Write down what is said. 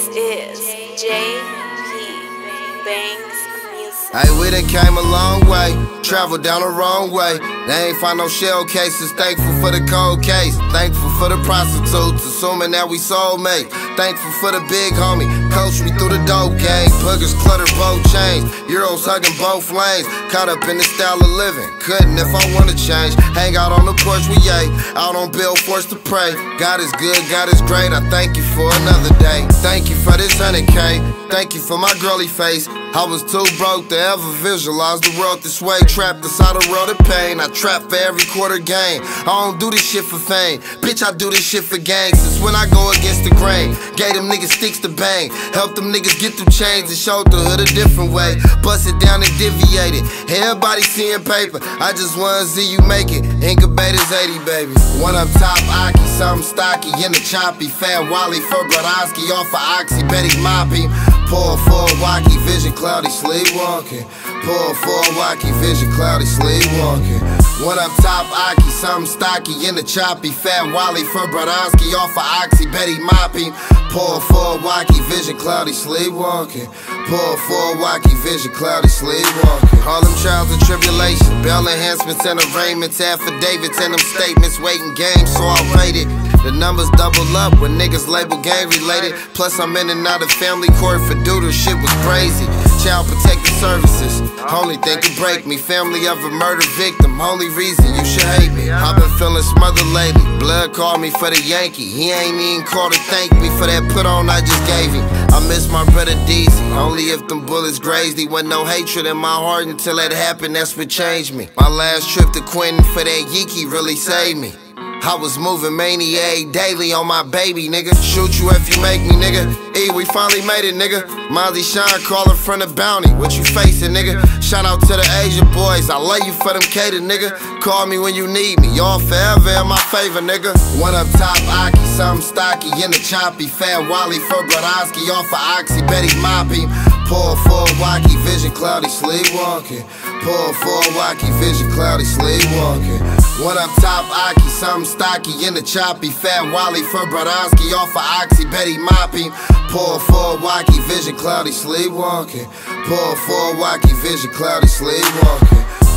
is JP Banks Music. Hey, we done came a long way, traveled down the wrong way. They ain't find no shell cases, thankful for the cold case. Thankful for the prostitutes, assuming that we soulmates. Thankful for the big homie, coached me through the dope game. Puggers cluttered both chains, Euros hugging both lanes. Caught up in the style of living, couldn't if I wanna change. Hang out on the porch we ate, out on bill forced to pray. God is good, God is great, I thank you for another day. Thank you for this 100K, thank you for my girly face. I was too broke to ever visualize the world this way. Trapped inside a world of pain, I trap for every quarter game. I don't do this shit for fame, bitch, I do this shit for gang. Since when I go against the grain, gave them niggas sticks to bang. Help them niggas get through chains and showed the hood a different way. Bust it down and deviate it, everybody seeing paper. I just wanna see you make it, incubators 80 baby. One up top, Aki, something stocky in the choppy. Fat Wally for Brodowski, off of Oxy, Betty Moppy. Pour for a wacky, vision cloudy, sleepwalking. Pour for a wacky, vision cloudy, sleepwalking. One up top, Aki, something stocky in the choppy. Fat Wally for Brodowski, off of Oxy, Betty Moppy. Pour for a wacky, vision cloudy, sleepwalking. Pour for a wacky, vision cloudy, sleepwalking. All them trials and tribulations, bail enhancements and arraignments, affidavits and them statements, waiting games, so I rated. The numbers double up when niggas label gang related. Plus I'm in and out of family court for doodle, shit was crazy. Child protective services, only thing could break me. Family of a murder victim, only reason you should hate me. I've been feeling smothered lately, blood called me for the Yankee. He ain't even called to thank me for that put on I just gave him. I miss my brother DZ, only if them bullets grazed. He wasn't no hatred in my heart until that happened, that's what changed me. My last trip to Quentin for that Yeeky really saved me. I was moving Maniac daily on my baby, nigga. Shoot you if you make me, nigga. E, we finally made it, nigga. Mozzie Shine crawling from the bounty. What you facing, nigga? Shout out to the Asia boys. I love you for them cater, nigga. Call me when you need me. Y'all forever in my favor, nigga. One up top, Aki, something stocky in the choppy. Fat Wally for Brodowski, off of Oxy, Betty Moppy. Pour for a wacky, vision cloudy, sleepwalking. Pour for a wacky, vision cloudy, sleepwalking. One up top, Aki, something stocky in the choppy. Fat Wally for Brodowski, off of Oxy, Betty Moppy. Pour for a wacky, vision cloudy, sleepwalking. Pour for a wacky, vision cloudy, sleepwalking.